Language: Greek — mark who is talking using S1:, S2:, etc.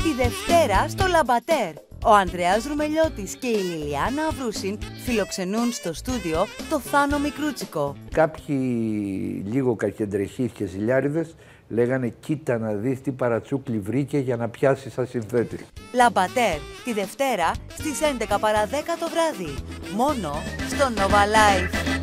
S1: τη Δευτέρα στο Λαμπατέρ. Ο Ανδρέας Ρουμελιώτης και η Λιλιάνα Αυρούσιν φιλοξενούν στο στούντιο το Θάνο Μικρούτσικο.
S2: Κάποιοι λίγο κακεντρεχείς και ζηλιάριδες λέγανε «Κοίτα να δεις τι παρατσούκλι βρήκε για να πιάσει σαν συνθέτη».
S1: Λαμπατέρ, τη Δευτέρα στις 11 παρά 10 το βράδυ. Μόνο στο Nova Life.